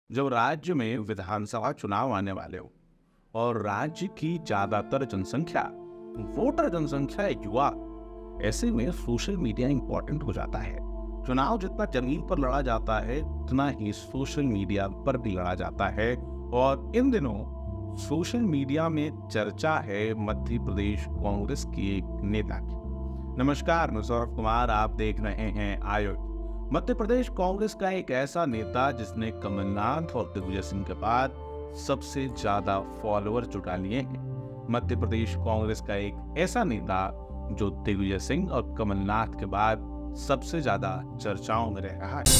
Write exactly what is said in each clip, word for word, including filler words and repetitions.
जब राज्य में विधानसभा चुनाव आने वाले हो और राज्य की ज्यादातर जनसंख्या वोटर जनसंख्या युवा, ऐसे में सोशल मीडिया इंपॉर्टेंट हो जाता है। चुनाव जितना जमीन पर लड़ा जाता है उतना ही सोशल मीडिया पर भी लड़ा जाता है और इन दिनों सोशल मीडिया में चर्चा है मध्य प्रदेश कांग्रेस की एक नेता की। नमस्कार, मैं सौरभ कुमार, आप देख रहे हैं आयोग। मध्य प्रदेश कांग्रेस का एक ऐसा नेता जिसने कमलनाथ और दिग्विजय सिंह के बाद सबसे ज्यादा फॉलोअर जुटा लिए हैं। मध्य प्रदेश कांग्रेस का एक ऐसा नेता जो दिग्विजय सिंह और कमलनाथ के बाद सबसे ज्यादा चर्चाओं में रह रहा है।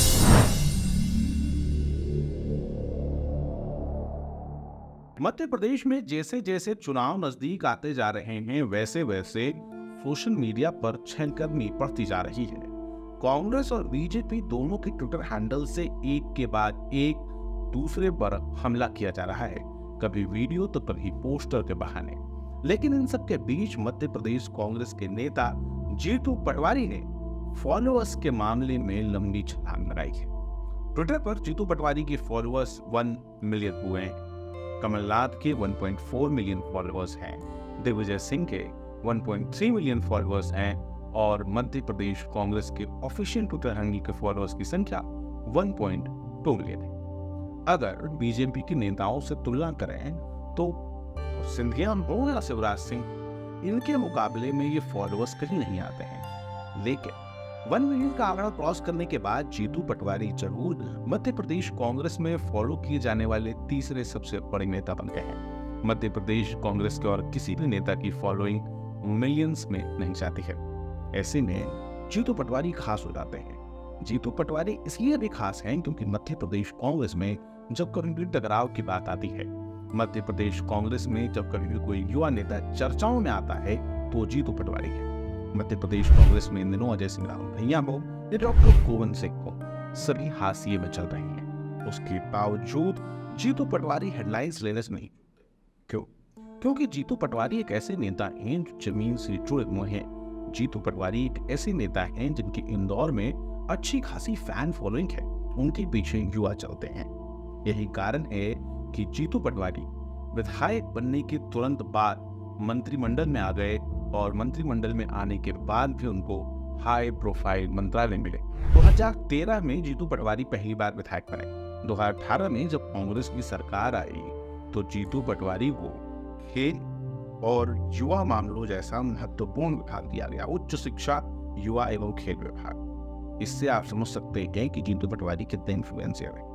मध्य प्रदेश में जैसे जैसे चुनाव नजदीक आते जा रहे हैं वैसे वैसे सोशल मीडिया पर छलकनी बढ़ती जा रही है। कांग्रेस और बीजेपी दोनों के ट्विटर हैंडल से एक के बाद एक दूसरे पर हमला किया जा रहा है, कभी वीडियो तो कभी पोस्टर के बहाने। लेकिन इन सब के बीच मध्य प्रदेश कांग्रेस के नेता जीतू पटवारी ने फॉलोअर्स के मामले में लंबी छलांग लगाई है। ट्विटर पर जीतू पटवारी के फॉलोअर्स वन मिलियन हुए हैं, कमलनाथ के one point four million followers हैं, दिग्विजय सिंह के वन पॉइंट थ्री मिलियन फॉलोअर्स हैं और मध्य प्रदेश कांग्रेस के ऑफिशियल ट्विटर हैंडल के फॉलोअर्स की संख्या वन पॉइंट टू मिलियन है। अगर बीजेपी के नेताओं से तुलना करें तो सिंधिया हो या शिवराज सिंह, इनके मुकाबले में ये फॉलोअर्स कहीं नहीं आते हैं। लेकिन वन मिलियन का आंकड़ा क्रॉस करने के बाद जीतू पटवारी जरूर मध्य प्रदेश कांग्रेस में फॉलो किए जाने वाले तीसरे सबसे बड़े नेता बन गए हैं। मध्य प्रदेश कांग्रेस के और किसी भी नेता की फॉलोइंग मिलियंस में नहीं जाती है। ऐसे में जीतू पटवारी खास हो जाते हैं। जीतू पटवारी इसलिए भी खास हैं क्योंकि मध्य प्रदेश कांग्रेस में जब कभी भी टकराव की बात आती है, मध्य प्रदेश कांग्रेस में जब कभी भी कोई युवा नेता चर्चाओं में आता है तो जीतू पटवारी है। मध्य प्रदेश कांग्रेस में इन दिनों अजय सिंह रावत भैया हो या डॉक्टर गोविंद सिंह हो, सभी हाशिए में चल रहे हैं। उसके बावजूद जीतू पटवारी हेडलाइंस लेने से नहीं। क्यों? क्योंकि जीतू पटवारी एक ऐसे नेता हैं जो जमीन से जुड़े हुए हैं। जीतू पटवारी एक ऐसे नेता हैं जिनकी इंदौर में अच्छी खासी फैन फॉलोइंग है, उनके पीछे युवा चलते हैं। यही कारण है कि जीतू पटवारी विधायक बनने के तुरंत बाद मंत्रिमंडल में आ गए और मंत्रिमंडल में आने के बाद भी उनको हाई प्रोफाइल मंत्रालय मिले। दो हज़ार तेरह में जीतू पटवारी पहली बार विधायक बने। दो हज़ार अठारह में जब कांग्रेस की सरकार आई तो जीतू पटवारी को खेल और युवा मामलों जैसा महत्वपूर्ण विभाग दिया गया, उच्च शिक्षा, युवा एवं खेल विभाग। इससे आप समझ सकते हैं कि जीतू पटवारी कितने इन्फ्लुएंसर हैं।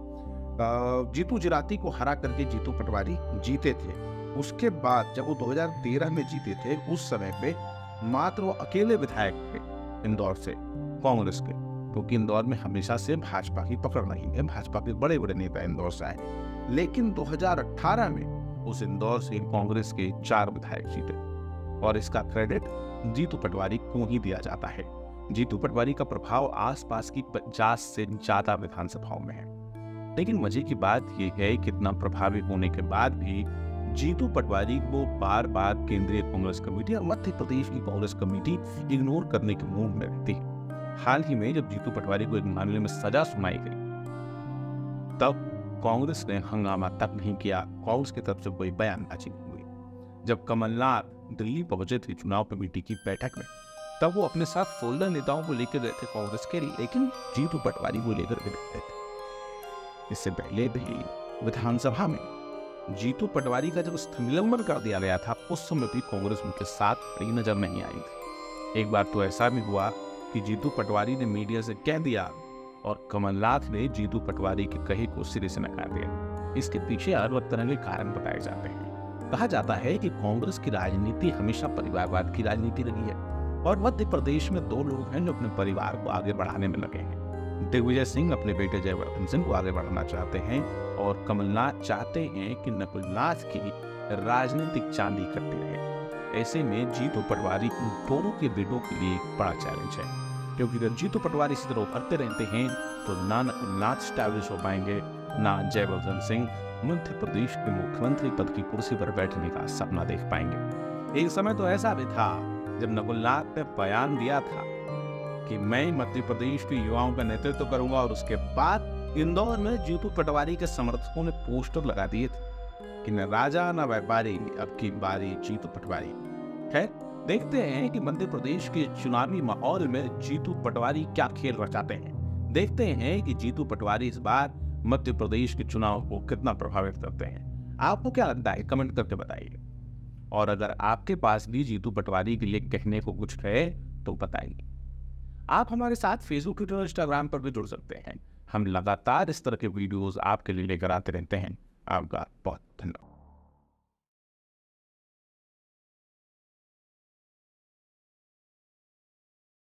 जीतू जिराती को हरा करके जीतू पटवारी जीते थे। उसके बाद जब वो दो हज़ार तेरह में जीते थे, उस समय पे मात्र वो अकेले विधायक थे इंदौर से कांग्रेस के, क्योंकि इंदौर में हमेशा से भाजपा की पकड़ नहीं है, भाजपा के बड़े बड़े नेता इंदौर से आए। लेकिन दो हज़ार अठारह में उस इंदौर से कांग्रेस के चार विधायक जीते और इसका क्रेडिट जीतू पटवारी को ही दिया जाता है। जीतू पटवारी का प्रभाव आसपास की पचास से ज्यादा विधानसभाओं में है। लेकिन मजे की बात यह है कि इतना प्रभावी होने के बाद भी जीतू पटवारी को बार बार केंद्रीय कांग्रेस कमेटी और मध्य प्रदेश की कांग्रेस कमेटी इग्नोर करने के मूड में रहती है। हाल ही में जब जीतू पटवारी को एक मामले में सजा सुनाई गई तब कांग्रेस ने हंगामा तक नहीं किया, कांग्रेस की तरफ से कोई बयानबाजी नहीं हुई। जब कमलनाथ दिल्ली पहुंचे थे चुनाव कमेटी की बैठक में, तब वो अपने साथ सोलह नेताओं को लेकर गए थे कांग्रेस के, लेकिन जीतू पटवारी को लेकर गए थे। इससे पहले भी विधानसभा में जीतू पटवारी का जब निलंबन कर दिया गया था, उस समय भी कांग्रेस उनके साथ खड़ी नजर नहीं आई थी। एक बार तो ऐसा भी हुआ कि जीतू पटवारी ने मीडिया से कह दिया और कमलनाथ ने जीतू पटवारी के कहे को सिरे से नकार दिया। इसके पीछे अलग तरह के कारण बताए जाते हैं। कहा जाता है कि कांग्रेस की राजनीति हमेशा परिवारवाद की राजनीति रही है और मध्य प्रदेश में दो लोग हैं जो अपने परिवार को आगे बढ़ाने में लगे हैं। दिग्विजय सिंह अपने बेटे जयवर्धन सिंह को आगे बढ़ाना चाहते हैं और कमलनाथ चाहते हैं कि नकुलनाथ की राजनीतिक चांदी कटती रहे। ऐसे में जीतू पटवारी उन दोनों के बेटों के लिए एक बड़ा चैलेंज है, क्योंकि अगर जीतू पटवारी इसी तरह उभरते रहते हैं तो ना नकुलनाथ स्टैब्लिश हो पाएंगे, ना जयवर्धन सिंह मध्य प्रदेश के मुख्यमंत्री पद की कुर्सी पर बैठने का सपना देख पाएंगे। एक समय तो ऐसा भी था जब नकुलनाथ ने बयान दिया था कि मैं मध्य प्रदेश के युवाओं का नेतृत्व करूंगा और उसके बाद इंदौर में जीतू पटवारी के समर्थकों ने पोस्टर लगा दिए थे कि न राजा न व्यापारी, अब की बारी जीतू पटवारी। खैर, देखते हैं कि मध्य प्रदेश के चुनावी माहौल में जीतू पटवारी क्या खेल रचाते हैं। देखते हैं कि जीतू पटवारी इस बार मध्य प्रदेश के चुनाव को कितना प्रभावित करते हैं। आपको क्या लगता है, कमेंट करके बताइए। और अगर आपके पास भी जीतू पटवारी के लिए कहने को कुछ है तो बताइए। आप हमारे साथ फेसबुक, ट्विटर और इंस्टाग्राम पर भी जुड़ सकते हैं। हम लगातार इस तरह के वीडियोस आपके लिए लेकर आते रहते हैं। आपका बहुत धन्यवाद।